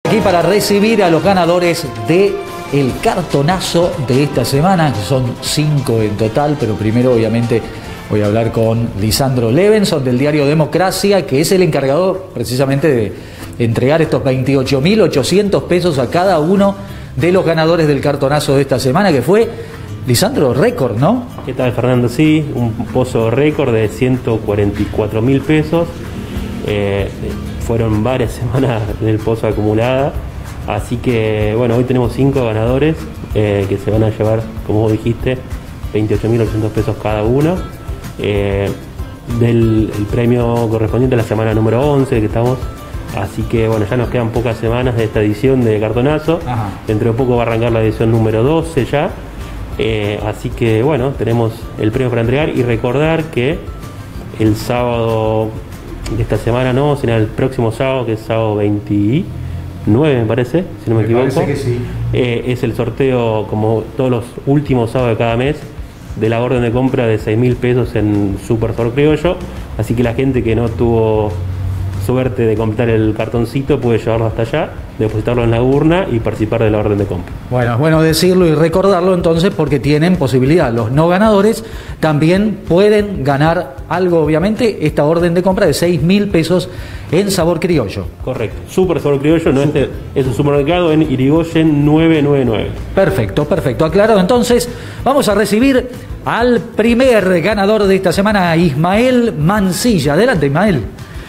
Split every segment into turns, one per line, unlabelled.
Aquí para recibir a los ganadores de el cartonazo de esta semana, que son 5 en total, pero primero obviamente voy a hablar con Lisandro Levenson del diario Democracia, que es el encargado precisamente de entregar estos 28.800 pesos a cada uno de los ganadores del cartonazo de esta semana, que fue, Lisandro, récord, ¿no?
¿Qué tal, Fernando? Sí, un pozo récord de 144.000 pesos. Fueron varias semanas del pozo acumulada, así que bueno, hoy tenemos 5 ganadores que se van a llevar, como vos dijiste, 28.800 pesos cada uno, del el premio correspondiente a la semana número 11 que estamos. Así que bueno, ya nos quedan pocas semanas de esta edición de cartonazo.
Ajá.
Dentro de poco va a arrancar la edición número 12 ya. Así que bueno, tenemos el premio para entregar y recordar que el sábado de esta semana no, sino el próximo sábado, que es sábado 29 me parece, si no me equivoco.
Parece que sí.
Es el sorteo, como todos los últimos sábados de cada mes, de la orden de compra de 6.000 pesos en Super Sabor Criollo. Así que la gente que no tuvo suerte de completar el cartoncito puede llevarlo hasta allá, depositarlo en la urna y participar de la orden de compra.
Bueno, es bueno decirlo y recordarlo entonces, porque tienen posibilidad. Los no ganadores también pueden ganar algo, obviamente, esta orden de compra de 6.000 pesos en Sabor Criollo.
Correcto. Super Sabor Criollo, no es un supermercado en Irigoyen 999.
Perfecto, perfecto. Aclarado. Entonces, vamos a recibir al primer ganador de esta semana, Ismael Mancilla. Adelante, Ismael.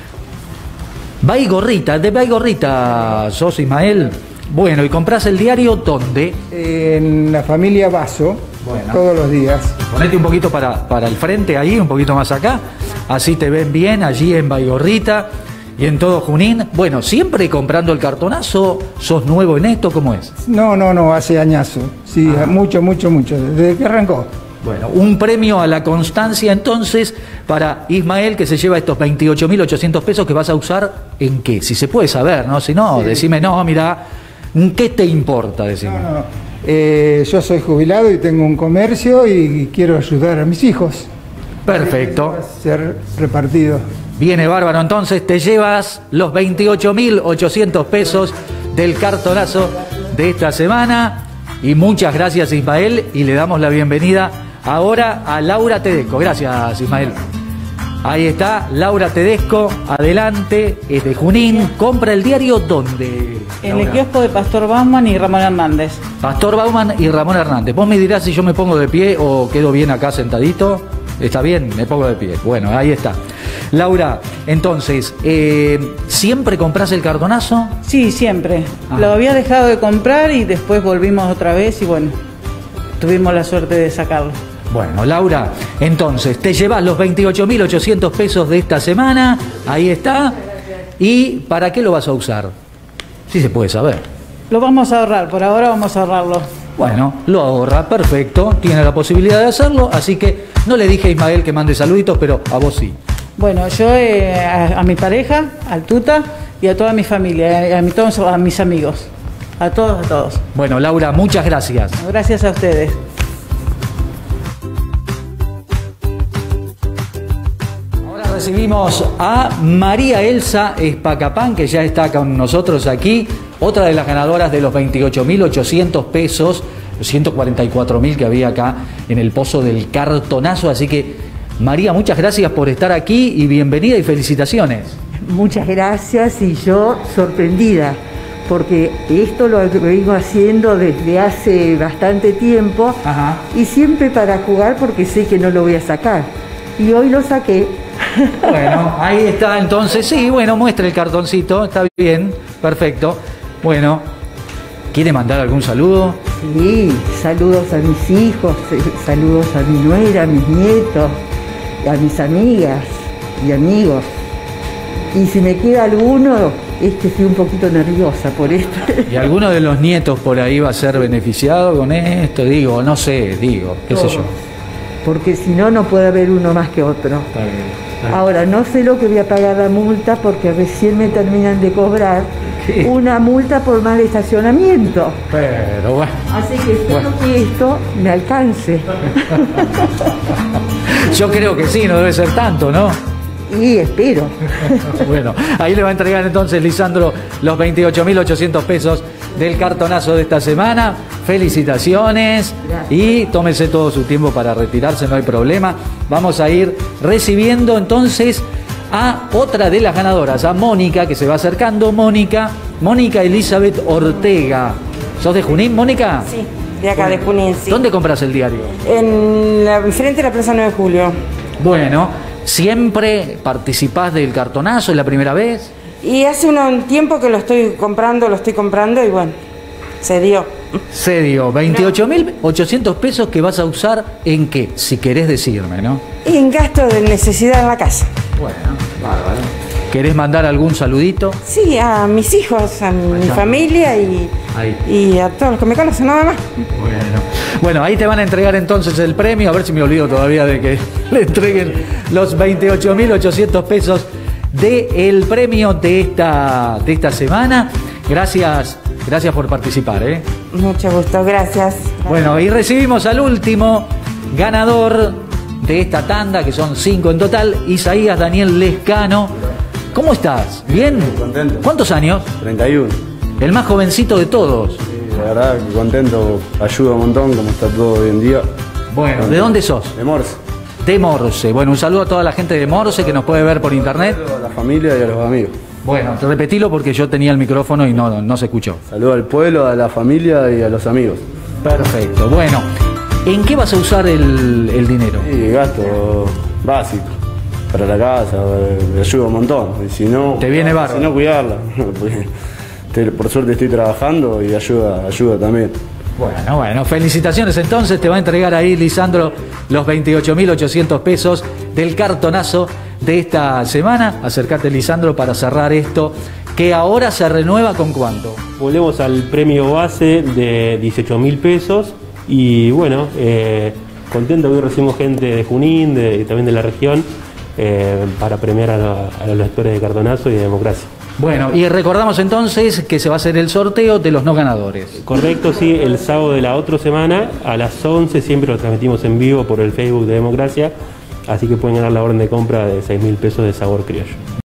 Baigorrita, de Baigorrita sos, Ismael. Bueno, ¿y compras el diario dónde?
En la familia Vaso,
Bueno.
todos los días.
Ponete un poquito para el frente ahí, un poquito más acá. Así te ven bien allí en Baigorrita y en todo Junín. Bueno, ¿siempre comprando el cartonazo? ¿Sos nuevo en esto? ¿Cómo es?
No, hace añazo. Sí, mucho, desde que arrancó.
Bueno, un premio a la constancia entonces para Ismael, que se lleva estos 28.800 pesos que vas a usar ¿en qué? Si se puede saber, ¿no? Si no,
Sí.
decime, no, mira, ¿qué te importa? Decime.
Yo soy jubilado y tengo un comercio y quiero ayudar a mis hijos.
Perfecto.
A ser repartido.
Viene bárbaro, entonces te llevas los 28.800 pesos del cartonazo de esta semana. Y muchas gracias, Ismael, y le damos la bienvenida ahora a Laura Tedesco. Gracias, Ismael. Ahí está, Laura Tedesco, adelante, es de Junín. ¿Compra el diario dónde?
En
Laura?
el kiosco de Pastor Bauman y Ramón Hernández.
Pastor Bauman y Ramón Hernández. Vos me dirás si yo me pongo de pie o quedo bien acá sentadito. ¿Está bien? Me pongo de pie. Bueno, ahí está. Laura, entonces, ¿siempre compras el cartonazo?
Sí, siempre.
Ah.
Lo había dejado de comprar y después volvimos otra vez y bueno, tuvimos la suerte de sacarlo.
Bueno, Laura, entonces, te llevas los 28.800 pesos de esta semana. Ahí está. ¿Y para qué lo vas a usar? Sí se puede saber.
Lo vamos a ahorrar, por ahora vamos a ahorrarlo.
Bueno, lo ahorra, perfecto, tiene la posibilidad de hacerlo, así que no le dije a Ismael que mande saluditos, pero a vos sí.
Bueno, yo a mi pareja, al Tuta y a toda mi familia, todos a mis amigos, a todos.
Bueno, Laura, muchas gracias.
Gracias a ustedes.
Ahora recibimos a María Elsa Espacapán, que ya está con nosotros aquí, otra de las ganadoras de los 28.800 pesos, los 144.000 que había acá en el pozo del cartonazo. Así que, María, muchas gracias por estar aquí y bienvenida y felicitaciones.
Muchas gracias, y yo sorprendida, porque esto lo vengo haciendo desde hace bastante tiempo.
Ajá.
Y siempre para jugar, porque sé que no lo voy a sacar. Y hoy lo saqué.
Bueno, ahí está entonces. Sí, bueno, muestra el cartoncito, está bien, perfecto. Bueno, ¿quiere mandar algún saludo?
Sí, saludos a mis hijos, saludos a mi nuera, a mis nietos, a mis amigas y amigos. Y si me queda alguno, es que estoy un poquito nerviosa por esto.
¿Y alguno de los nietos por ahí va a ser beneficiado con esto? Digo, no sé, qué sé yo.
Porque si no, no puede haber uno más que otro.
Está bien.
Ahora, no sé lo que voy a pagar la multa, porque recién me terminan de cobrar
¿Qué?
una multa por mal estacionamiento.
Pero bueno.
Así que espero que esto me alcance.
Yo creo que sí, no debe ser tanto, ¿no?
Y espero.
Bueno, ahí le va a entregar entonces Lisandro los 28.800 pesos del cartonazo de esta semana. Felicitaciones.
Gracias.
Y tómese todo su tiempo para retirarse, no hay problema. Vamos a ir recibiendo entonces a otra de las ganadoras, a Mónica, que se va acercando. Mónica Elizabeth Ortega. ¿Sos de Junín, Mónica?
Sí, de acá, de Junín, sí.
¿Dónde compras el diario?
Frente de la Plaza 9 de Julio.
Bueno, ¿siempre participás del cartonazo? ¿Es la primera vez?
Y hace un tiempo que lo estoy comprando y bueno, se dio.
Se dio 28.800 pesos que vas a usar en qué, si querés decirme, ¿no?
Y en gasto de necesidad en la casa.
Bueno, bárbaro. ¿Querés mandar algún saludito?
Sí, a mis hijos, a mi familia
Ahí.
y a todos los que me conocen, nada más.
Bueno, ahí te van a entregar entonces el premio, a ver si me olvido todavía de que le entreguen los 28.800 pesos del premio de esta semana. Gracias por participar, ¿eh?
Mucho gusto, gracias.
Bueno, y recibimos al último ganador de esta tanda, que son 5 en total, Isaías Daniel Lescano. ¿Cómo estás? ¿Bien?
Contento.
¿Cuántos años?
31.
El más jovencito de todos.
Sí, la verdad que contento, ayuda un montón como está todo hoy en día.
Bueno, ¿de dónde sos?
De Morse.
De Morse. Bueno, un saludo a toda la gente de Morse que nos puede ver por internet.
A la familia y a los amigos.
Bueno, repetilo porque yo tenía el micrófono y no se escuchó.
Saludo al pueblo, a la familia y a los amigos.
Perfecto. Bueno, ¿en qué vas a usar el dinero?
Sí, gasto básico. Para la casa, me ayuda un montón. Y si no,
Te viene bárbaro.
Si no, cuidarla. Porque por suerte estoy trabajando y ayuda también.
Bueno, felicitaciones entonces. Te va a entregar ahí, Lisandro, los 28.800 pesos del cartonazo de esta semana. Acércate, Lisandro, para cerrar esto, que ahora se renueva ¿con cuánto?
Volvemos al premio base de 18.000 pesos y bueno, contento que hoy recibimos gente de Junín, también de la región, para premiar a los lectores de Cartonazo y de Democracia.
Bueno, y recordamos entonces que se va a hacer el sorteo de los no ganadores.
Correcto, sí, el sábado de la otra semana a las 11 siempre lo transmitimos en vivo por el Facebook de Democracia, así que pueden ganar la orden de compra de 6.000 pesos de sabor criollo.